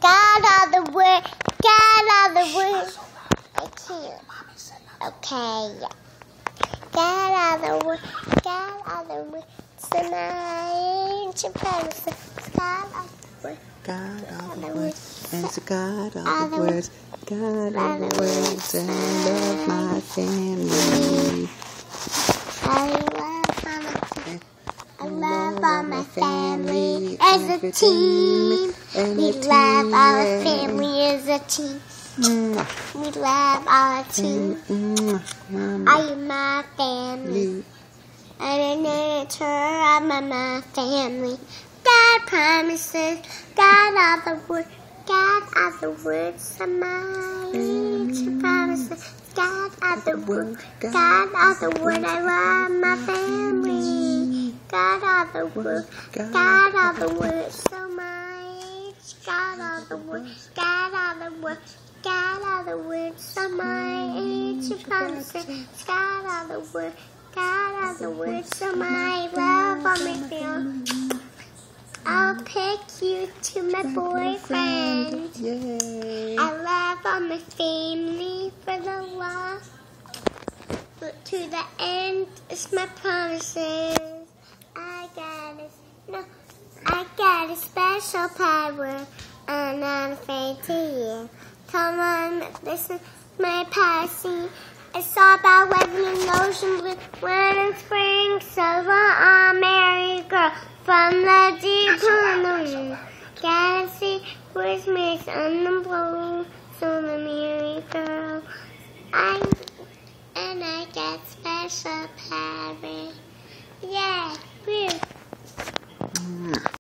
Got all the word. Got all the word. I can't. Okay. Got all the word. Got all the word. Tonight, your promise. Got all the word. God all the words, and to God all the words, God all the words, and I love my family. I love all my family as a team. We love our family as a team. We love our team. Are you my family? And in turn, I'm my family. God promises, God all the words, God all the words of mine. Promises, God all the words, God all the words. I love my family. God all the words, God all the words so much. God all the words, God all the words, God all the words so much. Promises, God all the words, God all the words so much. Love on my family. I'll pick you to my boyfriend. Yay. I love all my family for the love. But to the end is my promises. I got a special power. I'm not afraid to hear. Come on, listen to my policy. It's all about weather and ocean blue. When in spring, silver, I'm a merry girl. From the deep blue, galaxy was mixed on the blue. So the merry girl, I got special power. Yeah, blue.